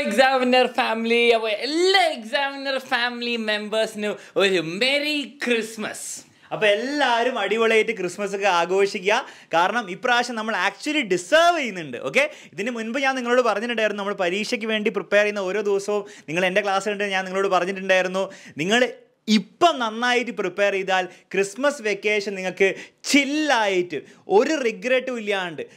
examiner family, all examiner family members know a Merry Christmas. അപ്പോൾ എല്ലാവരും അടിപൊളിയായിട്ട് Christmas ഒക്കെ ആഘോഷിക്കുക. കാരണം ഇപ്രാവശ്യം നമ്മൾ ആക്ച്വലി ഡിസേർവ് ചെയ്യുന്നുണ്ട്. ഓക്കെ, ഇതിന് മുൻപ് ഞാൻ നിങ്ങളോട് പറഞ്ഞിട്ടുണ്ടായിരുന്നു, നമ്മൾ പരീക്ഷയ്ക്ക് വേണ്ടി പ്രിപ്പയർ ചെയ്യുന്ന ഓരോ ദിവസവും നിങ്ങൾ എൻ്റെ ക്ലാസ് കണ്ട് ഞാൻ നിങ്ങളോട് പറഞ്ഞിട്ടുണ്ടായിരുന്നു, നിങ്ങൾ ഇപ്പം നന്നായിട്ട് പ്രിപ്പയർ ചെയ്താൽ ക്രിസ്മസ് വെക്കേഷൻ നിങ്ങൾക്ക് ചില്ലായിട്ട് ഒരു റിഗ്രറ്റും ഇല്ലാണ്ട്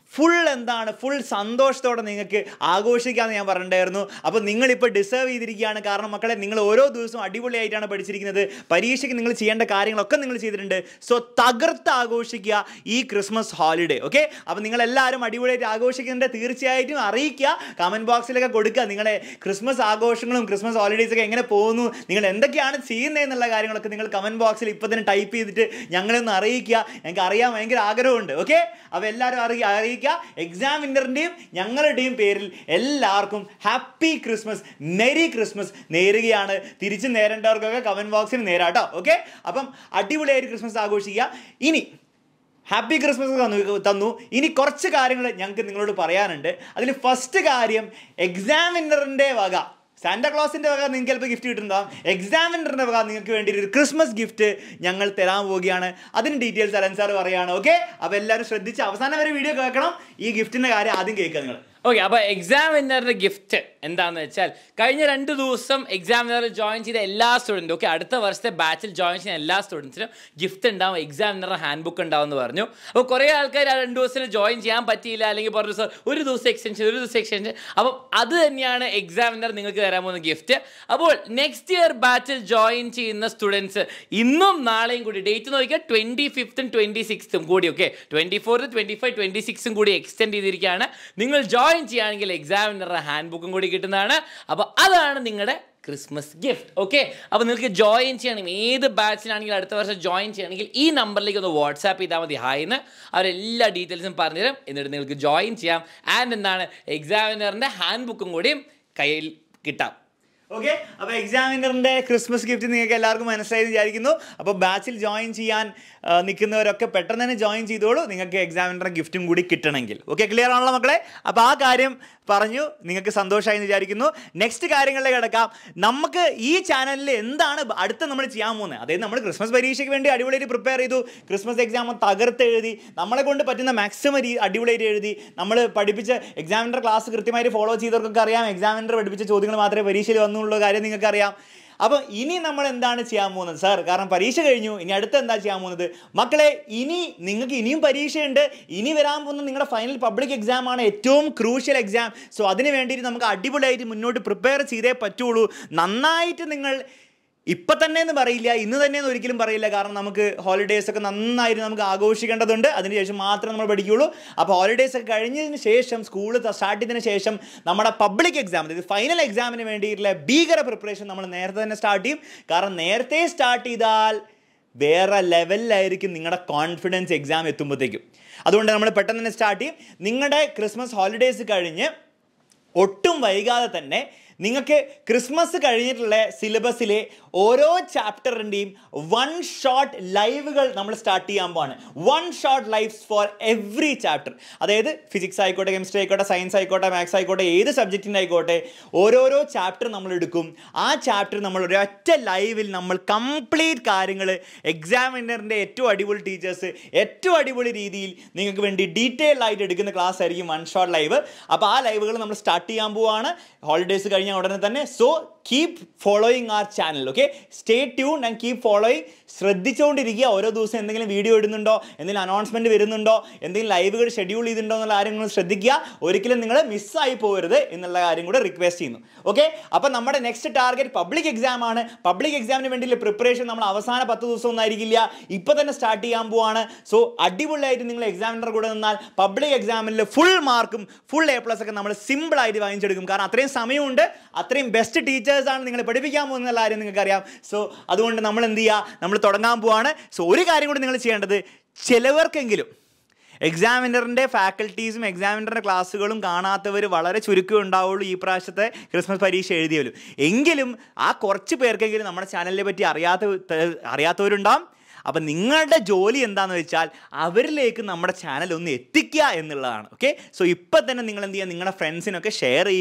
ഫുൾ സന്തോഷത്തോടെ നിങ്ങൾക്ക് ആഘോഷിക്കാമെന്ന് ഞാൻ പറഞ്ഞിട്ടുണ്ടായിരുന്നു. അപ്പോൾ നിങ്ങളിപ്പോൾ ഡിസേർവ് ചെയ്തിരിക്കുകയാണ്. കാരണം മക്കളെ, നിങ്ങൾ ഓരോ ദിവസവും അടിപൊളിയായിട്ടാണ് പഠിച്ചിരിക്കുന്നത്. പരീക്ഷയ്ക്ക് നിങ്ങൾ ചെയ്യേണ്ട കാര്യങ്ങളൊക്കെ നിങ്ങൾ ചെയ്തിട്ടുണ്ട്. സോ തകർത്ത് ആഘോഷിക്കുക ഈ ക്രിസ്മസ് ഹോളിഡേ. ഓക്കെ, അപ്പോൾ നിങ്ങളെല്ലാവരും അടിപൊളിയായിട്ട് ആഘോഷിക്കുന്നുണ്ട്. തീർച്ചയായിട്ടും അറിയിക്കുക, കമൻറ്റ് ബോക്സിലൊക്കെ കൊടുക്കുക നിങ്ങളെ ക്രിസ്മസ് ആഘോഷങ്ങളും ക്രിസ്മസ് ഹോളിഡേയ്സൊക്കെ എങ്ങനെ പോകുന്നു, നിങ്ങൾ എന്തൊക്കെയാണ് ചെയ്യുന്നത് എന്നുള്ള കാര്യങ്ങളൊക്കെ നിങ്ങൾ കമൻറ്റ് ബോക്സിൽ ഇപ്പോൾ തന്നെ ടൈപ്പ് ചെയ്തിട്ട് ഞങ്ങളൊന്ന് അറിയിക്കുക. ഞങ്ങൾക്ക് അറിയാൻ ഭയങ്കര ആഗ്രഹമുണ്ട്. ഓക്കെ, അപ്പോൾ എല്ലാവരും അറിയിക്കുക. എക്സാമിനറിൻ്റെയും ഞങ്ങളുടെയും പേരിൽ എല്ലാവർക്കും ഹാപ്പി ക്രിസ്മസ്, മെരി ക്രിസ്മസ് നേരുകയാണ്. തിരിച്ച് നേരേണ്ടവർക്കൊക്കെ കമൻറ്റ് ബോക്സിൽ നേരാട്ടോ. ഓക്കെ, അപ്പം അടിപൊളിയായിട്ട് ക്രിസ്മസ് ആഘോഷിക്കുക. ഇനി ഹാപ്പി ക്രിസ്മസ് തന്നു. ഇനി കുറച്ച് കാര്യങ്ങൾ ഞങ്ങൾക്ക് നിങ്ങളോട് പറയാനുണ്ട്. അതിൽ ഫസ്റ്റ് കാര്യം, എക്സാമിനറിൻ്റെ വക, സാന്റാക്ലോസിൻ്റെ വക നിങ്ങൾക്ക് ചിലപ്പോൾ ഗിഫ്റ്റ് കിട്ടുന്നുണ്ടാവും. എക്സാമിനറിൻ്റെ വക നിങ്ങൾക്ക് വേണ്ടി ഒരു ക്രിസ്മസ് ഗിഫ്റ്റ് ഞങ്ങൾ തരാൻ പോവുകയാണ്. അതിന് ഡീറ്റെയിൽസ് അലൻ സാർ പറയുകയാണ്. ഓക്കെ, അപ്പോൾ എല്ലാവരും ശ്രദ്ധിച്ച് അവസാനം വരെ വീഡിയോ കേൾക്കണം. ഈ ഗിഫ്റ്റിൻ്റെ കാര്യം ആദ്യം കേൾക്കുക നിങ്ങൾ. ഓക്കെ, അപ്പോൾ എക്സാമിനറിൻ്റെ ഗിഫ്റ്റ് എന്താണെന്ന് വെച്ചാൽ, കഴിഞ്ഞ 2 ദിവസം എക്സാമിനറിൽ ജോയിൻ ചെയ്ത എല്ലാ സ്റ്റുഡൻറ്റും, ഓക്കെ, അടുത്ത വർഷത്തെ ബാച്ചിൽ ജോയിൻ ചെയ്യുന്ന എല്ലാ സ്റ്റുഡൻസിനും ഗിഫ്റ്റ് ഉണ്ടാവും, എക്സാമിനറുടെ ഹാൻഡ് ബുക്ക് ഉണ്ടാവും എന്ന് പറഞ്ഞു. അപ്പോൾ കുറേ ആൾക്കാർ ആ 2 ദിവസത്തിൽ ജോയിൻ ചെയ്യാൻ പറ്റിയില്ല, അല്ലെങ്കിൽ പറഞ്ഞു സാർ ഒരു ദിവസം എക്സ്റ്റൻഷൻ. അപ്പം അത് തന്നെയാണ് എക്സാമിനർ നിങ്ങൾക്ക് തരാൻ പോകുന്ന ഗിഫ്റ്റ്. അപ്പോൾ നെക്സ്റ്റ് ഇയർ ബാച്ചിൽ ജോയിൻ ചെയ്യുന്ന സ്റ്റുഡൻസ് ഇന്നും നാളെയും കൂടി, ഡേറ്റ് നോക്കിയാൽ 25th 26th കൂടി, ഓക്കെ, 24th 25 26 കൂടി എക്സ്റ്റെൻഡ് ചെയ്തിരിക്കുകയാണ്. നിങ്ങൾ ജോയിൻ ചെയ്യുകയാണെങ്കിൽ എക്സാമിനറുടെ ഹാൻഡ് ബുക്കും കൂടി കിട്ടുന്നതാണ്. അപ്പോൾ അതാണ് നിങ്ങളുടെ ക്രിസ്മസ് ഗിഫ്റ്റ്. ഓക്കെ, അപ്പോൾ നിങ്ങൾക്ക് ജോയിൻ ചെയ്യണമെങ്കിൽ, ഏത് ബാച്ചിലാണെങ്കിലും അടുത്ത വർഷം ജോയിൻ ചെയ്യണമെങ്കിൽ ഈ നമ്പറിലേക്ക് ഒന്ന് വാട്സാപ്പ് ചെയ്താൽ മതി. ഹായ്ന്ന് അവരെല്ലാ ഡീറ്റെയിൽസും പറഞ്ഞുതരും. എന്നിട്ട് നിങ്ങൾക്ക് ജോയിൻ ചെയ്യാം. ആൻഡ് എന്താണ്, എക്സാമിനറിൻ്റെ ഹാൻഡ് ബുക്കും കൂടിയും കയ്യിൽ കിട്ടാം. ഓക്കെ, അപ്പോൾ എക്സാമിനറിൻ്റെ ക്രിസ്മസ് ഗിഫ്റ്റ് നിങ്ങൾക്ക് എല്ലാവർക്കും മനസ്സിലായി വിചാരിക്കുന്നു. അപ്പോൾ ബാച്ചിൽ ജോയിൻ ചെയ്യാൻ നിൽക്കുന്നവരൊക്കെ പെട്ടെന്ന് തന്നെ ജോയിൻ ചെയ്തോളൂ, നിങ്ങൾക്ക് എക്സാമിനറുടെ ഗിഫ്റ്റും കൂടി കിട്ടണമെങ്കിൽ. ഓക്കെ, ക്ലിയർ ആണല്ലോ മക്കളെ? അപ്പോൾ ആ കാര്യം പറഞ്ഞു, നിങ്ങൾക്ക് സന്തോഷമായി എന്ന് വിചാരിക്കുന്നു. നെക്സ്റ്റ് കാര്യങ്ങളിലേക്ക് കിടക്കാം. നമുക്ക് ഈ ചാനലിൽ എന്താണ് അടുത്ത് നമ്മൾ ചെയ്യാൻ പോകുന്നത്? അതായത് നമ്മൾ ക്രിസ്മസ് പരീക്ഷയ്ക്ക് വേണ്ടി അടിപൊളിയായിട്ട് പ്രിപ്പയർ ചെയ്തു, ക്രിസ്മസ് എക്സാം തകർത്ത് എഴുതി, നമ്മളെ കൊണ്ട് പറ്റുന്ന മാക്സിമം അടിപൊളിയായിട്ട് എഴുതി, നമ്മൾ പഠിപ്പിച്ച എക്സാമിനർ ക്ലാസ് കൃത്യമായിട്ട് ഫോളോ ചെയ്തവർക്കൊക്കെ അറിയാം, എക്സാമിനർ പഠിപ്പിച്ച ചോദ്യങ്ങൾ മാത്രമേ പരീക്ഷയിൽ വന്നുള്ള കാര്യം നിങ്ങൾക്കറിയാം. അപ്പോൾ ഇനി നമ്മൾ എന്താണ് ചെയ്യാൻ പോകുന്നത് സാർ? കാരണം പരീക്ഷ കഴിഞ്ഞു, ഇനി അടുത്ത് എന്താ ചെയ്യാൻ പോകുന്നത്? മക്കളെ, ഇനി നിങ്ങൾക്ക് ഇനിയും പരീക്ഷയുണ്ട്. ഇനി വരാൻ പോകുന്നത് നിങ്ങളുടെ ഫൈനൽ പബ്ലിക് എക്സാം ആണ്, ഏറ്റവും ക്രൂഷ്യൽ എക്സാം. സോ അതിന് വേണ്ടിയിട്ട് നമുക്ക് അടിപൊളിയായിട്ട് മുന്നോട്ട് പ്രിപ്പയർ ചെയ്തേ പറ്റുള്ളൂ. നന്നായിട്ട് നിങ്ങൾ ഇപ്പം തന്നെ എന്ന് പറയില്ല, ഇന്ന് തന്നെയെന്ന് ഒരിക്കലും പറയില്ല. കാരണം നമുക്ക് ഹോളിഡേയ്സൊക്കെ നന്നായിട്ട് നമുക്ക് ആഘോഷിക്കേണ്ടതുണ്ട്. അതിനുശേഷം മാത്രമേ നമ്മൾ പഠിക്കുകയുള്ളൂ. അപ്പോൾ ഹോളിഡേയ്സൊക്കെ കഴിഞ്ഞതിന് ശേഷം, സ്കൂൾ സ്റ്റാർട്ട് ചെയ്തതിന് ശേഷം നമ്മുടെ പബ്ലിക് എക്സാം, അതായത് ഫൈനൽ എക്സാമിന് വേണ്ടിയിട്ടുള്ള ഭീകര പ്രിപ്പറേഷൻ നമ്മൾ നേരത്തെ തന്നെ സ്റ്റാർട്ട് ചെയ്യും. കാരണം നേരത്തെ സ്റ്റാർട്ട് ചെയ്താൽ വേറെ ലെവലിലായിരിക്കും നിങ്ങളുടെ കോൺഫിഡൻസ് എക്സാം എത്തുമ്പോഴത്തേക്കും. അതുകൊണ്ട് നമ്മൾ പെട്ടെന്ന് തന്നെ സ്റ്റാർട്ട് ചെയ്യും. നിങ്ങളുടെ ക്രിസ്മസ് ഹോളിഡേയ്സ് കഴിഞ്ഞ് ഒട്ടും വൈകാതെ തന്നെ നിങ്ങൾക്ക് ക്രിസ്മസ് കഴിഞ്ഞിട്ടുള്ള സിലബസിലെ ഓരോ ചാപ്റ്ററിൻ്റെയും 1 ഷോട്ട് ലൈവുകൾ നമ്മൾ സ്റ്റാർട്ട് ചെയ്യാൻ പോവാണ്. 1 shot lives for every chapter. അതായത് ഫിസിക്സ് ആയിക്കോട്ടെ, കെമിസ്ട്രി ആയിക്കോട്ടെ, സയൻസ് ആയിക്കോട്ടെ, മാത്സ് ആയിക്കോട്ടെ, ഏത് സബ്ജക്റ്റിൻ്റെ ആയിക്കോട്ടെ, ഓരോരോ ചാപ്റ്റർ നമ്മൾ എടുക്കും. ആ ചാപ്റ്റർ നമ്മൾ ഒരൊറ്റ ലൈവിൽ നമ്മൾ കംപ്ലീറ്റ് കാര്യങ്ങൾ, എക്സാമിനറിൻ്റെ ഏറ്റവും അടിപൊളി ടീച്ചേഴ്സ് ഏറ്റവും അടിപൊളി രീതിയിൽ നിങ്ങൾക്ക് വേണ്ടി ഡീറ്റെയിൽ ആയിട്ട് എടുക്കുന്ന ക്ലാസ് ആയിരിക്കും 1 ഷോട്ട് ലൈവ്. അപ്പോൾ ആ ലൈവുകൾ നമ്മൾ സ്റ്റാർട്ട് ചെയ്യാൻ പോവുകയാണ് ഹോളിഡേയ്സ് കഴിഞ്ഞ ഉടനെ തന്നെ. So keep following our channel. Okay, stay tune and keep following. ശ്രദ്ധിച്ചുകൊണ്ടിരിക്കുക, ഓരോ ദിവസം എന്തെങ്കിലും വീഡിയോ ഇടുന്നുണ്ടോ, എന്തെങ്കിലും അനൗൺസ്മെൻറ്റ് വരുന്നുണ്ടോ, എന്തെങ്കിലും ലൈവുകൾ ഷെഡ്യൂൾ ചെയ്തിട്ടുണ്ടോ എന്നുള്ള കാര്യങ്ങൾ ശ്രദ്ധിക്കുക. ഒരിക്കലും നിങ്ങൾ മിസ്സായി പോകരുത് എന്നുള്ള കാര്യം കൂടെ റിക്വസ്റ്റ് ചെയ്യുന്നു. ഓക്കെ, അപ്പോൾ നമ്മുടെ നെക്സ്റ്റ് ടാർഗറ്റ് പബ്ലിക് എക്സാം ആണ്. പബ്ലിക് എക്സാമിന് വേണ്ടിയുള്ള പ്രിപ്പറേഷൻ നമ്മൾ അവസാന 10 ദിവസം ഒന്നും ആയിരിക്കില്ല, ഇപ്പോൾ തന്നെ സ്റ്റാർട്ട് ചെയ്യാൻ പോവാണ്. സോ അടിപൊളിയായിട്ട് നിങ്ങൾ എക്സാമിനർ കൂടെ നിന്നാൽ പബ്ലിക് എക്സാമിൽ ഫുൾ മാർക്കും ഫുൾ A+ ഒക്കെ നമ്മൾ സിമ്പിളായിട്ട് വാങ്ങിച്ചെടുക്കും. കാരണം അത്രയും സമയമുണ്ട്, അത്രയും ബെസ്റ്റ് ടീച്ചേഴ്സാണ് നിങ്ങളെ പഠിപ്പിക്കാൻ പോകുന്ന കാര്യം നിങ്ങൾക്കറിയാം. സോ അതുകൊണ്ട് നമ്മൾ എന്ത് ചെയ്യുക, നമ്മൾ തുടങ്ങാൻ പോവാണ്. സോ ഒരു കാര്യം കൂടി നിങ്ങൾ ചെയ്യേണ്ടത്, ചിലവർക്കെങ്കിലും എക്സാമിനറിൻ്റെ ഫാക്കൽറ്റീസും എക്സാമിനറിൻ്റെ ക്ലാസ്സുകളും കാണാത്തവർ വളരെ ചുരുക്കം ഉണ്ടാവുള്ളൂ ഈ പ്രാവശ്യത്തെ ക്രിസ്മസ് പരീക്ഷ എഴുതിയവരും. എങ്കിലും ആ കുറച്ച് പേർക്കെങ്കിലും നമ്മുടെ ചാനലിനെ പറ്റി അറിയാത്തവരുണ്ടാവും. അപ്പം നിങ്ങളുടെ ജോലി എന്താണെന്ന് വെച്ചാൽ അവരിലേക്ക് നമ്മുടെ ചാനൽ ഒന്ന് എത്തിക്കുക എന്നുള്ളതാണ്. ഓക്കെ, സോ ഇപ്പം തന്നെ നിങ്ങൾ എന്ത് ചെയ്യുക, നിങ്ങളുടെ ഫ്രണ്ട്സിനൊക്കെ ഷെയർ ചെയ്യുക.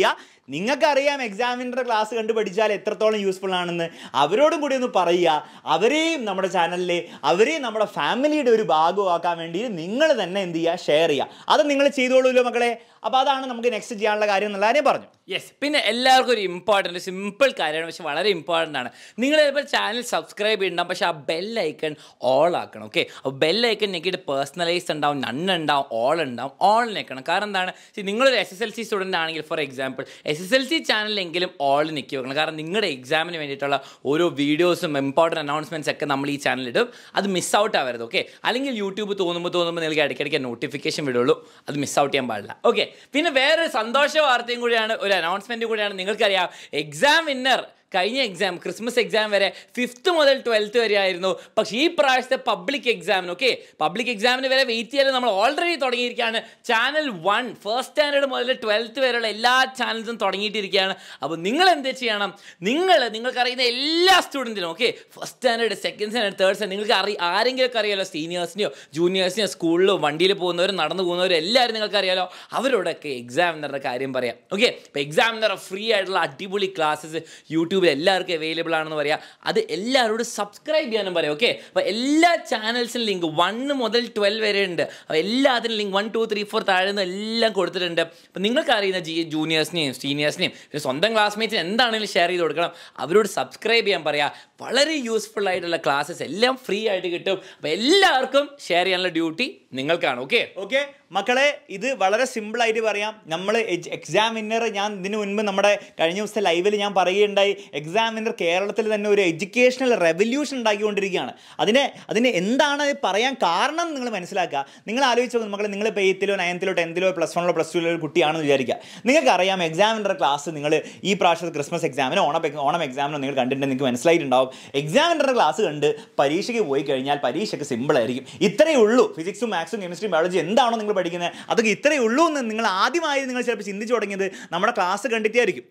നിങ്ങൾക്കറിയാം എക്സാമിനറുടെ ക്ലാസ് കണ്ട് പഠിച്ചാൽ എത്രത്തോളം യൂസ്ഫുൾ ആണെന്ന്. അവരോടും കൂടി ഒന്ന് പറയുക. അവരെയും നമ്മുടെ ചാനലിലെ അവരെയും നമ്മുടെ ഫാമിലിയുടെ ഒരു ഭാഗമാക്കാൻ വേണ്ടി നിങ്ങൾ തന്നെ എന്ത് ചെയ്യുക, ഷെയർ ചെയ്യുക. അത് നിങ്ങൾ ചെയ്തോളൂല്ലോ മക്കളെ. അപ്പോൾ അതാണ് നമുക്ക് നെക്സ്റ്റ് ചെയ്യാനുള്ള കാര്യം എന്നുള്ള കാര്യം പറഞ്ഞു. യെസ്, പിന്നെ എല്ലാവർക്കും ഒരു ഇമ്പോർട്ടൻറ്റ് സിമ്പിൾ കാര്യമാണ്, പക്ഷെ വളരെ ഇമ്പോർട്ടൻ്റ് ആണ്. നിങ്ങൾ ചിലപ്പോൾ ചാനൽ സബ്സ്ക്രൈബ് ചെയ്യണ്ടാവും, പക്ഷേ ആ ബെൽ ഐക്കൺ ഓൾ ആക്കണം. ഓക്കെ, അപ്പോൾ ബെൽ ഐക്കൺ ഞെക്കിയിട്ട് പേഴ്സണലൈസ്ഡ് ഉണ്ടാവും, നൺ ഉണ്ടാവും, ഓൾ ഉണ്ടാവും. ഓൾ നിൽക്കണം. കാരണം എന്താണ്, നിങ്ങളൊരു SSLC സ്റ്റുഡൻ്റ് ആണെങ്കിൽ ഫോർ എക്സാമ്പിൾ SSLC ചാനലിലെങ്കിലും ഓൾ നിൽക്കി വെക്കണം. കാരണം നിങ്ങളുടെ എക്സാമിന് വേണ്ടിയിട്ടുള്ള ഓരോ വീഡിയോസും ഇമ്പോർട്ടൻറ്റ് അനൗൺസ്മെൻറ്റ്സ് ഒക്കെ നമ്മൾ ഈ ചാനലിടും. അത് മിസ് ഔട്ട് ആവരുത്. ഓക്കെ, അല്ലെങ്കിൽ യൂട്യൂബ് തോന്നുമ്പോൾ നിങ്ങൾക്ക് ഇടയ്ക്കിടയ്ക്ക് നോട്ടിഫിക്കേഷൻ വിടുള്ളൂ. അത് മിസ് ഔട്ട് ചെയ്യാൻ പാടില്ല. ഓക്കെ, പിന്നെ വേറൊരു സന്തോഷ വാർത്തയും കൂടിയാണ്, ഒരു അനൗൺസ്മെൻറ്റ് കൂടിയാണ്. നിങ്ങൾക്കറിയാം എക്സാം വിന്നർ കഴിഞ്ഞ എക്സാം ക്രിസ്മസ് എക്സാം വരെ 5th മുതൽ 12th വരെ ആയിരുന്നു. പക്ഷേ ഈ പ്രാവശ്യത്തെ പബ്ലിക് എക്സാമിന് പബ്ലിക് എക്സാമിന് വരെ വെയിറ്റ് ചെയ്യാൻ നമ്മൾ ഓൾറെഡി തുടങ്ങിയിരിക്കുകയാണ്. ചാനൽ 1 ഫസ്റ്റ് സ്റ്റാൻഡേർഡ് മുതൽ 12th വരെയുള്ള എല്ലാ ചാനൽസും തുടങ്ങിയിട്ടിരിക്കുകയാണ്. അപ്പോൾ നിങ്ങൾ എന്ത് ചെയ്യണം, നിങ്ങൾക്കറിയുന്ന എല്ലാ സ്റ്റുഡൻറ്റിനും first standard, second standard, third standard നിങ്ങൾക്ക് ആരെങ്കിലും അറിയാലോ, സീനിയേഴ്സിനെയോ ജൂനിയേഴ്സിനെയോ, സ്കൂളിലോ വണ്ടിയിൽ പോകുന്നവരും നടന്നു പോകുന്നവരും എല്ലാവരും നിങ്ങൾക്കറിയാലോ. അവരോടൊക്കെ എക്സാമിനറുടെ കാര്യം പറയാം. ഓക്കെ, ഇപ്പോൾ എക്സാമിനർ ഫ്രീ ആയിട്ടുള്ള അടിപൊളി ക്ലാസ്സസ് യൂട്യൂബിൽ എല്ലാവർക്കും അവൈലബിൾ ആണെന്ന് പറയാം. അത് എല്ലാവരോടും സബ്സ്ക്രൈബ് ചെയ്യാനും പറയാം. ഓക്കെ, അപ്പോൾ എല്ലാ ചാനൽസിനും ലിങ്ക് 1 മുതൽ 12 വരെ ഉണ്ട്. അപ്പോൾ എല്ലാത്തിനും ലിങ്ക് 1, 2, 3, 4 താഴെ നിന്ന് എല്ലാം കൊടുത്തിട്ടുണ്ട്. അപ്പോൾ നിങ്ങൾക്ക് അറിയുന്ന ജൂനിയേഴ്സിനെയും സീനിയേഴ്സിനെയും പിന്നെ സ്വന്തം ക്ലാസ്മേറ്റ്സിന് എന്താണെങ്കിലും ഷെയർ ചെയ്ത് കൊടുക്കണം. അവരോട് സബ്സ്ക്രൈബ് ചെയ്യാൻ പറയാം. വളരെ യൂസ്ഫുൾ ആയിട്ടുള്ള ക്ലാസ്സസ് എല്ലാം ഫ്രീ ആയിട്ട് കിട്ടും. അപ്പോൾ എല്ലാവർക്കും ഷെയർ ചെയ്യാനുള്ള ഡ്യൂട്ടി നിങ്ങൾക്കാണ്. ഓക്കെ മക്കളെ, ഇത് വളരെ സിമ്പിളായിട്ട് പറയാം. നമ്മൾ എക്സാമിനർ, ഞാൻ ഇതിനു മുൻപ് നമ്മുടെ കഴിഞ്ഞ ദിവസത്തെ ലൈവിൽ ഞാൻ പറയുകയുണ്ടായി, എക്സാമിനർ കേരളത്തിൽ തന്നെ ഒരു എഡ്യൂക്കേഷണൽ റെവല്യൂഷൻ ഉണ്ടാക്കിക്കൊണ്ടിരിക്കുകയാണ്. അതിന് എന്താണ് പറയാൻ കാരണം നിങ്ങൾ മനസ്സിലാക്കുക. നിങ്ങൾ ആലോചിച്ച് നോക്കുക മക്കളെ, നിങ്ങൾ ഇപ്പോൾ 8th, 9th, 10th, +1, +2 ഒരു കുട്ടിയാണെന്ന് വിചാരിക്കുക. നിങ്ങൾക്കറിയാം എക്സാമിനറുടെ ക്ലാസ് നിങ്ങൾ ഈ പ്രാവശ്യത്തെ ക്രിസ്മസ് എക്സാമിനോ ഓണം എക്സാമിനോ നിങ്ങൾ കണ്ടിട്ടുണ്ടെങ്കിൽ നിങ്ങൾക്ക് മനസ്സിലായിട്ടുണ്ടാവും. എക്സാമിനറുടെ ക്ലാസ് കണ്ട് പരീക്ഷയ്ക്ക് പോയി കഴിഞ്ഞാൽ പരീക്ഷയ്ക്ക് സിമ്പിളായിരിക്കും. ഇത്രയേ ഉള്ളൂ. ഫിസിക്സും മാത്സും കെമിസ്ട്രിയും ബയോളജി എന്താണോ നിങ്ങൾ പഠിക്കുന്നത് അതൊക്കെ ഇത്രയേ ഉള്ളൂ എന്ന് നിങ്ങൾ ആദ്യമായി നിങ്ങൾ ചിലപ്പോൾ ചിന്തിച്ചു തുടങ്ങിയത് നമ്മുടെ ക്ലാസ് കണ്ടിട്ടായിരിക്കും.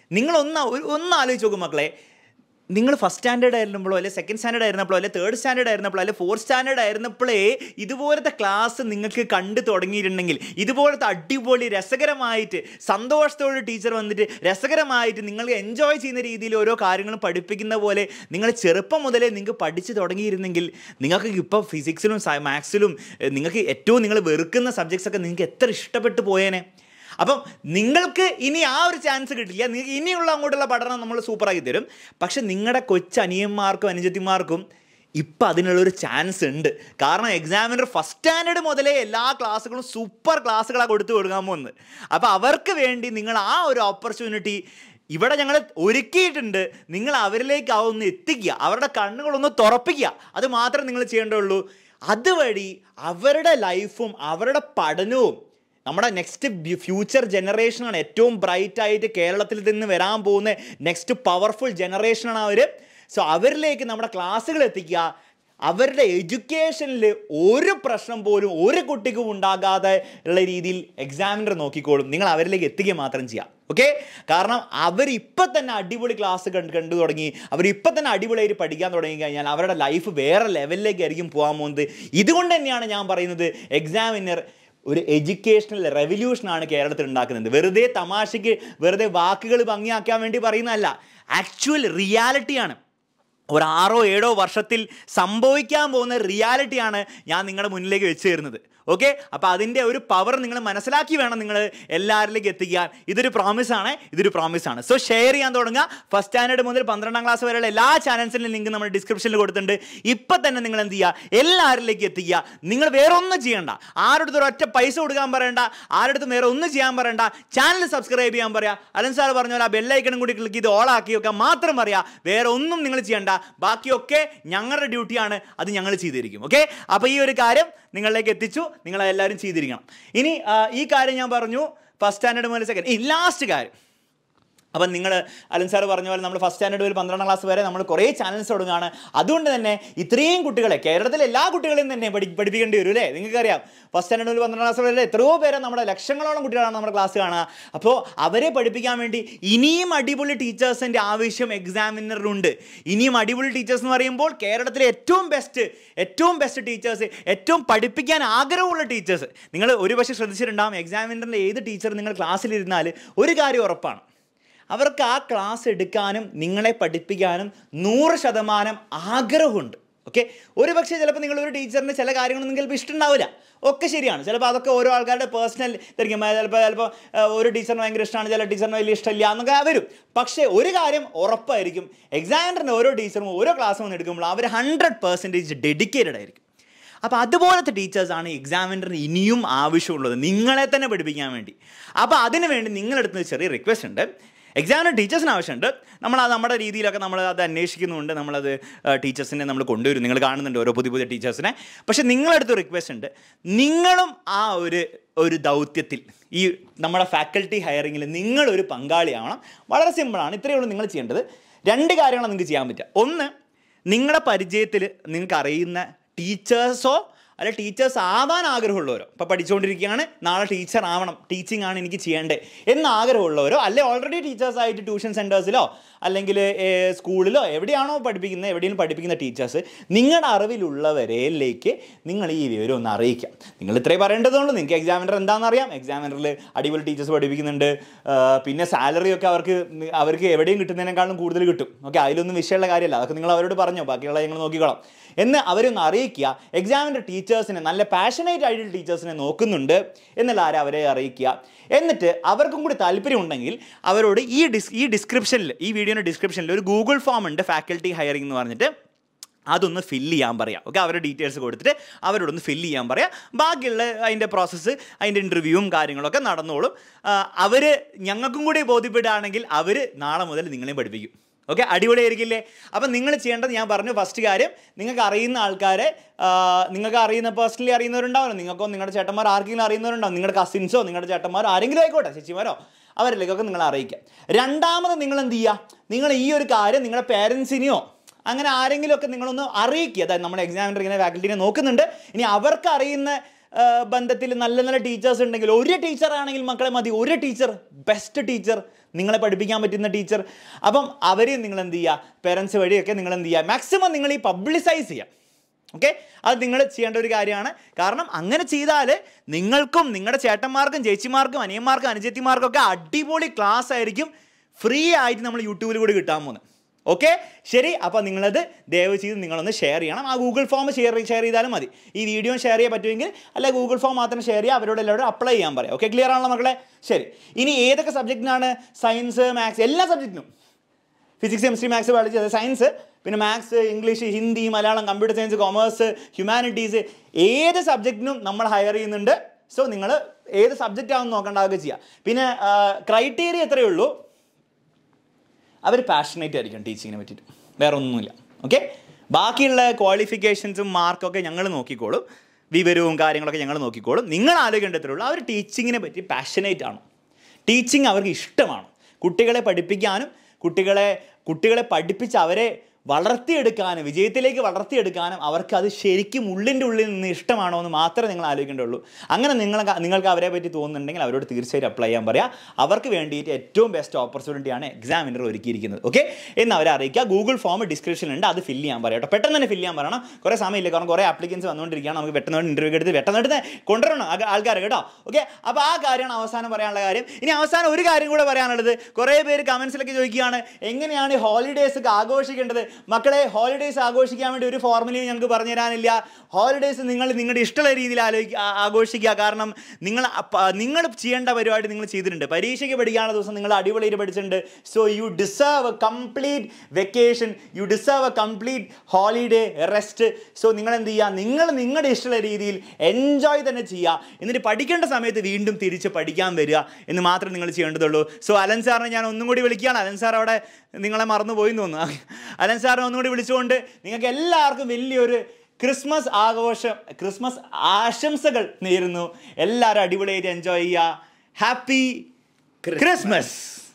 ഒന്ന് ആലോചിച്ച് നോക്കും മക്കളെ, നിങ്ങൾ ഫസ്റ്റ് സ്റ്റാൻഡേർഡ് ആയിരുന്നപ്പോഴോ അല്ലെങ്കിൽ സെക്കൻഡ് സ്റ്റാൻഡേർഡ് ആയിരുന്നപ്പോഴോ അല്ലെങ്കിൽ തേർഡ് സ്റ്റാൻഡേർഡ് ആയിരുന്നപ്പോഴോ അല്ലെങ്കിൽ 4th സ്റ്റാൻഡേർഡ് ആയിരുന്നപ്പോഴേ ഇതുപോലത്തെ ക്ലാസ് നിങ്ങൾക്ക് കണ്ടു തുടങ്ങിയിട്ടുണ്ടെങ്കിൽ, ഇതുപോലത്തെ അടിപൊളി രസകരമായിട്ട് സന്തോഷത്തോടെ ടീച്ചർ വന്നിട്ട് രസകരമായിട്ട് നിങ്ങൾ എൻജോയ് ചെയ്യുന്ന രീതിയിൽ ഓരോ കാര്യങ്ങളും പഠിപ്പിക്കുന്ന പോലെ നിങ്ങൾ ചെറുപ്പം മുതലേ നിങ്ങൾക്ക് പഠിച്ചു തുടങ്ങിയിരുന്നെങ്കിൽ നിങ്ങൾക്ക് ഇപ്പോൾ ഫിസിക്സിലും മാത്സിലും നിങ്ങൾക്ക് ഏറ്റവും നിങ്ങൾ വെറുക്കുന്ന സബ്ജക്ട്സൊക്കെ നിങ്ങൾക്ക് എത്ര ഇഷ്ടപ്പെട്ടു പോയേനെ. അപ്പം നിങ്ങൾക്ക് ഇനി ആ ഒരു ചാൻസ് കിട്ടില്ല. നിങ്ങൾക്ക് ഇനിയുള്ള അങ്ങോട്ടുള്ള പഠനം നമ്മൾ സൂപ്പറാക്കി തരും. പക്ഷെ നിങ്ങളുടെ കൊച്ചനിയന്മാർക്കും അനുജത്തിമാർക്കും ഇപ്പം അതിനുള്ളൊരു ചാൻസ് ഉണ്ട്. കാരണം എക്സാമിനർ ഫസ്റ്റ് സ്റ്റാൻഡേർഡ് മുതലേ എല്ലാ ക്ലാസ്സുകളും സൂപ്പർ ക്ലാസ്സുകളാണ് കൊടുക്കാൻ പോകുന്നത്. അപ്പോൾ അവർക്ക് വേണ്ടി നിങ്ങൾ ആ ഒരു ഓപ്പർച്യൂണിറ്റി ഇവിടെ ഞങ്ങൾ ഒരുക്കിയിട്ടുണ്ട്. നിങ്ങൾ അവരിലേക്ക് ഒന്ന് എത്തിക്കുക, അവരുടെ കണ്ണുകളൊന്ന് തുറപ്പിക്കുക. അത് മാത്രമേ നിങ്ങൾ ചെയ്യേണ്ടുള്ളൂ. അതുവഴി അവരുടെ ലൈഫും അവരുടെ പഠനവും നമ്മുടെ നെക്സ്റ്റ് ഫ്യൂച്ചർ ജനറേഷനാണ് ഏറ്റവും ബ്രൈറ്റായിട്ട് കേരളത്തിൽ നിന്ന് വരാൻ പോകുന്ന നെക്സ്റ്റ് പവർഫുൾ ജനറേഷനാണ് അവർ. സോ അവരിലേക്ക് നമ്മുടെ ക്ലാസ്സുകൾ എത്തിക്കുക. അവരുടെ എഡ്യൂക്കേഷനിൽ ഒരു പ്രശ്നം പോലും ഒരു കുട്ടിക്കും ഉണ്ടാകാതെ ഉള്ള രീതിയിൽ എക്സാമിനർ നോക്കിക്കോളും. നിങ്ങൾ അവരിലേക്ക് എത്തിക്കുക മാത്രം ചെയ്യാം. ഓക്കെ, കാരണം അവരിപ്പം തന്നെ അടിപൊളി ക്ലാസ് കണ്ടു തുടങ്ങി, അവരിപ്പം തന്നെ അടിപൊളിയായിട്ട് പഠിക്കാൻ തുടങ്ങി കഴിഞ്ഞാൽ അവരുടെ ലൈഫ് വേറെ ലെവലിലേക്കായിരിക്കും പോകാൻ പോകുന്നത്. ഇതുകൊണ്ട് തന്നെയാണ് ഞാൻ പറയുന്നത് എക്സാമിനർ ഒരു എഡ്യൂക്കേഷണൽ റെവല്യൂഷനാണ് കേരളത്തിൽ ഉണ്ടാക്കുന്നത്. വെറുതെ തമാശയ്ക്ക് വെറുതെ വാക്കുകൾ ഭംഗിയാക്കാൻ വേണ്ടി പറയുന്നതല്ല, ആക്ച്വൽ റിയാലിറ്റിയാണ്. ഒരു 6-7 വർഷത്തിൽ സംഭവിക്കാൻ പോകുന്ന റിയാലിറ്റിയാണ് ഞാൻ നിങ്ങളുടെ മുന്നിലേക്ക് വെച്ച് തരുന്നത്. ഓക്കെ, അപ്പോൾ അതിൻ്റെ ഒരു പവർ നിങ്ങൾ മനസ്സിലാക്കി വേണം നിങ്ങൾ എല്ലാവരിലേക്ക് എത്തിക്കാൻ. ഇതൊരു പ്രോമിസാണ്. സോ ഷെയർ ചെയ്യാൻ തുടങ്ങുക. ഫസ്റ്റ് സ്റ്റാൻഡേർഡ് മുതൽ 12ാം ക്ലാസ് വരെയുള്ള എല്ലാ ചാനൽസിൻ്റെ ലിങ്ക് നമ്മൾ ഡിസ്ക്രിപ്ഷനിൽ കൊടുത്തിട്ടുണ്ട്. ഇപ്പം തന്നെ നിങ്ങൾ എന്ത് ചെയ്യുക, എല്ലാവരിലേക്ക് എത്തിക്കുക. നിങ്ങൾ വേറെ ഒന്നും ചെയ്യണ്ട, ആരുടെ ഒറ്റ പൈസ കൊടുക്കാൻ പറയണ്ട, ആരുടെ വേറെ ഒന്നും ചെയ്യാൻ പറയണ്ട. ചാനൽ സബ്സ്ക്രൈബ് ചെയ്യാൻ പറയാം. അലൻ സാർ പറഞ്ഞ പോലെ ആ ബെല്ലൈക്കണും കൂടി ക്ലിക്ക് ചെയ്ത് ഓളാക്കി വെക്കാൻ മാത്രം പറയാം. വേറെ ഒന്നും നിങ്ങൾ ചെയ്യണ്ട. ബാക്കിയൊക്കെ ഞങ്ങളുടെ ഡ്യൂട്ടിയാണ്, അത് ഞങ്ങൾ ചെയ്തിരിക്കും. ഓക്കെ, അപ്പോൾ ഈ ഒരു കാര്യം നിങ്ങളിലേക്ക് എത്തിച്ചു, നിങ്ങളെല്ലാവരും ചെയ്തിരിക്കണം. ഇനി ഈ കാര്യം ഞാൻ പറഞ്ഞു ഫസ്റ്റ് സ്റ്റാൻഡേർഡ് മുതൽ സെക്കൻഡ്. ലാസ്റ്റ് കാര്യം, അപ്പം നിങ്ങൾ അലൻ സാർ പറഞ്ഞ പോലെ നമ്മൾ ഫസ്റ്റ് സ്റ്റാൻഡേർഡ് മുതൽ 12ാം ക്ലാസ് വരെ നമ്മൾ കുറേ ചാനൽസ് തുടങ്ങുകയാണ്. അതുകൊണ്ട് തന്നെ ഇത്രയും കുട്ടികളെ കേരളത്തിലെ എല്ലാ കുട്ടികളെയും തന്നെ പഠിപ്പിക്കേണ്ടി വരും അല്ലേ. നിങ്ങൾക്കറിയാം ഫസ്റ്റ് സ്റ്റാൻഡേർഡ് മുതൽ 12ാം ക്ലാസ് വരെ എത്രയോ പേരെ നമ്മുടെ ലക്ഷങ്ങളോളം കുട്ടികളാണ് നമ്മുടെ ക്ലാസ് കാണുക. അപ്പോൾ അവരെ പഠിപ്പിക്കാൻ വേണ്ടി ഇനിയും അടിപൊളി ടീച്ചേഴ്സിൻ്റെ ആവശ്യം എക്സാമിനറിനുണ്ട്. ഇനിയും അടിപൊളി ടീച്ചേഴ്സ് എന്ന് പറയുമ്പോൾ കേരളത്തിലെ ഏറ്റവും ബെസ്റ്റ് ടീച്ചേഴ്സ്, ഏറ്റവും പഠിപ്പിക്കാൻ ആഗ്രഹമുള്ള ടീച്ചേഴ്സ്. നിങ്ങൾ ഒരുപക്ഷെ ശ്രദ്ധിച്ചിട്ടുണ്ടാകും, എക്സാമിനറിൻ്റെ ഏത് ടീച്ചർ നിങ്ങൾ ക്ലാസ്സിലിരുന്നാൽ ഒരു കാര്യം ഉറപ്പാണ്, അവർക്ക് ആ ക്ലാസ് എടുക്കാനും നിങ്ങളെ പഠിപ്പിക്കാനും 100% ആഗ്രഹമുണ്ട്. ഓക്കെ, ഒരു പക്ഷേ ചിലപ്പോൾ നിങ്ങളൊരു ടീച്ചറിന് ചില കാര്യങ്ങളൊന്നും ചിലപ്പോൾ ഇഷ്ടമുണ്ടാവില്ല, ഒക്കെ ശരിയാണ്. ചിലപ്പോൾ അതൊക്കെ ഓരോ ആൾക്കാരുടെ പേഴ്സണൽ ഇതായിരിക്കും. ചിലപ്പോൾ ഒരു ടീച്ചറിന് ഭയങ്കര ഇഷ്ടമാണ്, ചില ടീച്ചറിന് വലിയ ഇഷ്ടമില്ല എന്നൊക്കെ വരും. പക്ഷേ ഒരു കാര്യം ഉറപ്പായിരിക്കും, എക്സാമിനറിൻ്റെ ഓരോ ടീച്ചറും ഓരോ ക്ലാസ് വന്ന് എടുക്കുമ്പോൾ അവർ 100% ഡെഡിക്കേറ്റഡ് ആയിരിക്കും. അപ്പോൾ അതുപോലത്തെ ടീച്ചേഴ്സാണ് എക്സാമിനറിന് ഇനിയും ആവശ്യമുള്ളത്, നിങ്ങളെ തന്നെ പഠിപ്പിക്കാൻ വേണ്ടി. അപ്പോൾ അതിന് വേണ്ടി നിങ്ങളെടുത്ത് ചെറിയ റിക്വസ്റ്റ് ഉണ്ട്. എക്സാമിന് ടീച്ചേഴ്സിന് ആവശ്യമുണ്ട്, നമ്മളത് നമ്മുടെ രീതിയിലൊക്കെ നമ്മൾ അത് അന്വേഷിക്കുന്നുണ്ട്, നമ്മളത് ടീച്ചേഴ്സിനെ നമ്മൾ കൊണ്ടുവരും, നിങ്ങൾ കാണുന്നുണ്ട് ഓരോ പുതിയ ടീച്ചേഴ്സിനെ. പക്ഷേ നിങ്ങളടുത്ത് റിക്വസ്റ്റ് ഉണ്ട്, നിങ്ങളും ആ ഒരു ദൗത്യത്തിൽ, ഈ നമ്മുടെ ഫാക്കൽറ്റി ഹയറിങ്ങിൽ നിങ്ങളൊരു പങ്കാളിയാവണം. വളരെ സിമ്പിളാണ്, ഇത്രയേ ഉള്ളൂ നിങ്ങൾ ചെയ്യേണ്ടത്. 2 കാര്യങ്ങളാണ് നിങ്ങൾക്ക് ചെയ്യാൻ പറ്റുക. ഒന്ന്, നിങ്ങളുടെ പരിചയത്തിൽ നിങ്ങൾക്ക് അറിയുന്ന ടീച്ചേഴ്സോ അല്ല ടീച്ചേഴ്സ് ആവാൻ ആഗ്രഹമുള്ളവരോ, ഇപ്പോൾ പഠിച്ചുകൊണ്ടിരിക്കുകയാണ്, നാളെ ടീച്ചർ ആവണം, ടീച്ചിങ് ആണ് എനിക്ക് ചെയ്യേണ്ടത് എന്ന് ആഗ്രഹമുള്ളവരോ, അല്ലെ ഓൾറെഡി ടീച്ചേഴ്സായിട്ട് ട്യൂഷൻ സെൻറ്റേഴ്സിലോ അല്ലെങ്കിൽ സ്കൂളിലോ എവിടെയാണോ പഠിപ്പിക്കുന്നത്, എവിടെയും പഠിപ്പിക്കുന്ന ടീച്ചേഴ്സ്, നിങ്ങളുടെ അറിവിലുള്ളവരിലേക്ക് നിങ്ങൾ ഈ വിവരം ഒന്ന് അറിയിക്കാം. നിങ്ങൾ ഇത്രയും പറയേണ്ടതുകൊണ്ട് നിങ്ങൾക്ക് എക്സാമിനർ എന്താണെന്ന് അറിയാം. എക്സാമിനറിൽ അടിപൊളി ടീച്ചേഴ്സ് പഠിപ്പിക്കുന്നുണ്ട്, പിന്നെ സാലറിയൊക്കെ അവർക്ക് എവിടെയും കിട്ടുന്നതിനേക്കാളും കൂടുതൽ കിട്ടും. ഓക്കെ, അതിലൊന്നും വിഷയമുള്ള കാര്യമല്ല, അതൊക്കെ നിങ്ങൾ അവരോട് പറഞ്ഞോ, ബാക്കിയുള്ള ഞങ്ങൾ നോക്കിക്കോളാം എന്ന് അവരൊന്ന് അറിയിക്കുക. എക്സാമിൻ്റെ ടീച്ചേഴ്സിനെ, നല്ല പാഷനേറ്റ് ആയിട്ടുള്ള ടീച്ചേഴ്സിനെ നോക്കുന്നുണ്ട് എന്നുള്ള അവരെ അറിയിക്കുക. എന്നിട്ട് അവർക്കും കൂടി താല്പര്യമുണ്ടെങ്കിൽ അവരോട് ഈ ഡിസ്ക്രിപ്ഷനിൽ, ഈ വീഡിയോയുടെ ഡിസ്ക്രിപ്ഷനിൽ ഒരു ഗൂഗിൾ ഫോം ഉണ്ട്, ഫാക്കൽറ്റി ഹയറിംഗ് എന്ന് പറഞ്ഞിട്ട്, അതൊന്ന് ഫില്ല് ചെയ്യാൻ പറയാം. ഓക്കെ, അവരുടെ ഡീറ്റെയിൽസ് കൊടുത്തിട്ട് അവരോടൊന്ന് ഫില്ല് ചെയ്യാൻ പറയാം. ബാക്കിയുള്ള അതിൻ്റെ പ്രോസസ്സ്, അതിൻ്റെ ഇൻ്റർവ്യൂവും കാര്യങ്ങളൊക്കെ നടന്നോളും. അവർ ഞങ്ങൾക്കും കൂടി ബോധ്യപ്പെടുകയാണെങ്കിൽ അവർ നാളെ മുതൽ നിങ്ങളെയും പഠിപ്പിക്കും. ഓക്കെ, അടിപൊളിയായിരിക്കില്ലേ? അപ്പം നിങ്ങൾ ചെയ്യേണ്ടത് ഞാൻ പറഞ്ഞു, ഫസ്റ്റ് കാര്യം, നിങ്ങൾക്ക് അറിയുന്ന ആൾക്കാരെ, നിങ്ങൾക്ക് അറിയുന്ന പേഴ്സണലി അറിയുന്നവരുണ്ടാവല്ലോ, നിങ്ങൾക്കോ നിങ്ങളുടെ ചേട്ടന്മാർ ആർക്കെങ്കിലും അറിയുന്നവരുണ്ടാവും, നിങ്ങളുടെ കസിൻസോ നിങ്ങളുടെ ചേട്ടന്മാരോ ആരെങ്കിലും ആയിക്കോട്ടെ, ചേച്ചിമാരോ, അവരിലേക്കൊക്കെ നിങ്ങൾ അറിയിക്കാം. രണ്ടാമത് നിങ്ങൾ എന്ത് ചെയ്യുക, നിങ്ങൾ ഈ ഒരു കാര്യം നിങ്ങളുടെ പേരൻസിനെയോ അങ്ങനെ ആരെങ്കിലുമൊക്കെ നിങ്ങളൊന്ന് അറിയിക്കുക. അതായത് നമ്മുടെ എക്സാമിനർ ഇങ്ങനെ ഫാക്കൽറ്റിനെ നോക്കുന്നുണ്ട്, ഇനി അവർക്ക് അറിയുന്ന ബന്ധത്തിൽ നല്ല ടീച്ചേഴ്സ് ഉണ്ടെങ്കിൽ, ഒരു ടീച്ചറാണെങ്കിൽ മക്കളെ മതി, ഒരു ടീച്ചർ, ബെസ്റ്റ് ടീച്ചർ, നിങ്ങളെ പഠിപ്പിക്കാൻ പറ്റുന്ന ടീച്ചർ. അപ്പം അവരെയും നിങ്ങൾ എന്ത് ചെയ്യുക, പേരൻസ് വഴിയൊക്കെ നിങ്ങൾ എന്ത് ചെയ്യുക, മാക്സിമം നിങ്ങൾ ഈ പബ്ലിസൈസ് ചെയ്യുക. ഓക്കെ, അത് നിങ്ങൾ ചെയ്യേണ്ട ഒരു കാര്യമാണ്. കാരണം അങ്ങനെ ചെയ്താൽ നിങ്ങൾക്കും നിങ്ങളുടെ ചേട്ടന്മാർക്കും ചേച്ചിമാർക്കും അനിയന്മാർക്കും അനുജത്തിമാർക്കും ഒക്കെ അടിപൊളി ക്ലാസ് ആയിരിക്കും ഫ്രീ ആയിട്ട് നമ്മൾ യൂട്യൂബിൽ കൂടി കിട്ടാൻ പോകുന്നത്. ഓക്കെ, ശരി. അപ്പോൾ നിങ്ങളത് ദയവ് ചെയ്ത് നിങ്ങളൊന്ന് ഷെയർ ചെയ്യണം. ആ ഗൂഗിൾ ഫോം ഷെയർ ചെയ്താലും മതി. ഈ വീഡിയോ ഷെയർ ചെയ്യാൻ പറ്റുമെങ്കിൽ, അല്ല ഗൂഗിൾ ഫോം മാത്രം ഷെയർ ചെയ്യുക, അവരോട് എല്ലാവരും അപ്ലൈ ചെയ്യാൻ പറയാം. ഓക്കെ, ക്ലിയർ ആണല്ലോ മക്കളെ? ശരി. ഇനി ഏതൊക്കെ സബ്ജക്റ്റിനാണ്? സയൻസ്, മാത്സ്, എല്ലാ സബ്ജക്റ്റിനും, ഫിസിക്സ്, കെമിസ്ട്രി, മാത്സ്, ബയോളജി, അത് സയൻസ്, പിന്നെ maths, English, Hindi, Malayalam, computer science, commerce, humanities, ഏത് സബ്ജക്റ്റിനും നമ്മൾ ഹയർ ചെയ്യുന്നുണ്ട്. സോ നിങ്ങൾ ഏത് സബ്ജക്റ്റ് ആണെന്ന് നോക്കേണ്ടതൊക്കെ ചെയ്യുക. പിന്നെ ക്രൈറ്റീരിയ എത്രയേ ഉള്ളൂ, അവർ പാഷനേറ്റ് ആയിരിക്കും ടീച്ചിങ്ങിനെ പറ്റിയിട്ട്, വേറെ ഒന്നുമില്ല. ഓക്കെ, ബാക്കിയുള്ള ക്വാളിഫിക്കേഷൻസും മാർക്കൊക്കെ ഞങ്ങൾ നോക്കിക്കോളും, വിവരവും കാര്യങ്ങളൊക്കെ ഞങ്ങൾ നോക്കിക്കോളും. നിങ്ങൾ ആലോചിക്കേണ്ടത്രേ ഉള്ളൂ, അവർ ടീച്ചിങ്ങിനെ പറ്റി പാഷനേറ്റ് ആണോ, ടീച്ചിങ് അവർക്ക് ഇഷ്ടമാണോ, കുട്ടികളെ പഠിപ്പിക്കാനും കുട്ടികളെ പഠിപ്പിച്ച് അവരെ വളർത്തിയെടുക്കാനും വിജയത്തിലേക്ക് വളർത്തിയെടുക്കാനും അവർക്ക് അത് ശരിക്കും ഉള്ളിൻ്റെ ഉള്ളിൽ നിന്ന് ഇഷ്ടമാണോ എന്ന് മാത്രമേ നിങ്ങൾ ആലോചിക്കേണ്ടുള്ളൂ. അങ്ങനെ നിങ്ങൾക്ക് അവരെ പറ്റി തോന്നുന്നുണ്ടെങ്കിൽ അവരോട് തീർച്ചയായിട്ടും അപ്ലൈ ചെയ്യാൻ പറയാം. അവർക്ക് വേണ്ടിയിട്ട് ഏറ്റവും ബെസ്റ്റ് ഓപ്പർച്യൂണിറ്റിയാണ് എക്സാമിനർ ഒരുക്കിയിരിക്കുന്നത്. ഓക്കെ, എന്ന് അവരെ അറിയിക്കുക. ഗൂഗിൾ ഫോം ഡിസ്ക്രിപ്ഷനിലുണ്ട്, അത് ഫില്ല് ചെയ്യാൻ പറയാം കേട്ടോ. പെട്ടെന്ന് തന്നെ ഫില്ല് ചെയ്യാൻ പറയണം, കുറേ സമയമില്ല, കാരണം കുറേ ആപ്ലിക്കൻസ് വന്നുകൊണ്ടിരിക്കുകയാണ്. നമുക്ക് പെട്ടെന്ന് ഇൻ്റർവ്യൂ എടുത്ത് പെട്ടെന്ന് കൊണ്ടുവരണം ആൾക്കാരെ കേട്ടോ. ഓക്കെ, അപ്പോൾ ആ കാര്യമാണ് അവസാനം പറയാനുള്ള കാര്യം. ഇനി അവസാനം ഒരു കാര്യം കൂടെ പറയാനുള്ളത്, കുറേ പേര് കമൻസിലൊക്കെ ചോദിക്കുകയാണ്, എങ്ങനെയാണ് ഹോളിഡേയ്സ് ഒക്കെ ആഘോഷിക്കേണ്ടത്? മക്കളെ, ഹോളിഡേയ്സ് ആഘോഷിക്കാൻ വേണ്ടി ഒരു ഫോർമുലയും ഞങ്ങൾക്ക് പറഞ്ഞു തരാനില്ല. ഹോളിഡേയ്സ് നിങ്ങൾ നിങ്ങളുടെ ഇഷ്ടമുള്ള രീതിയിൽ ആഘോഷിക്കുക. കാരണം നിങ്ങൾ ചെയ്യേണ്ട പരിപാടി നിങ്ങൾ ചെയ്തിട്ടുണ്ട്. പരീക്ഷയ്ക്ക് പഠിക്കാനുള്ള ദിവസം നിങ്ങൾ അടിപൊളിയായിട്ട് പഠിച്ചിട്ടുണ്ട്. So you deserve a complete vacation, you deserve a complete holiday rest. So നിങ്ങൾ എന്ത് ചെയ്യുക, നിങ്ങളുടെ ഇഷ്ടമുള്ള രീതിയിൽ എൻജോയ് തന്നെ ചെയ്യുക. എന്നിട്ട് പഠിക്കേണ്ട സമയത്ത് വീണ്ടും തിരിച്ച് പഠിക്കാൻ വരിക എന്ന് മാത്രം നിങ്ങൾ ചെയ്യേണ്ടതുള്ളൂ. സോ അലൻ സാറിനെ ഞാൻ ഒന്നും കൂടി വിളിക്കുകയാണ്. അലൻ സാർ അവിടെ നിങ്ങളെ മറന്നുപോയി എന്ന് തോന്നുന്നു. അലൻ സാറിനെ ഒന്നുകൂടി വിളിച്ചുകൊണ്ട് നിങ്ങൾക്ക് എല്ലാവർക്കും വലിയൊരു ക്രിസ്മസ് ആശംസകൾ നേരുന്നു. എല്ലാവരും അടിപൊളിയായിട്ട് എൻജോയ് ചെയ്യുക. Happy Christmas.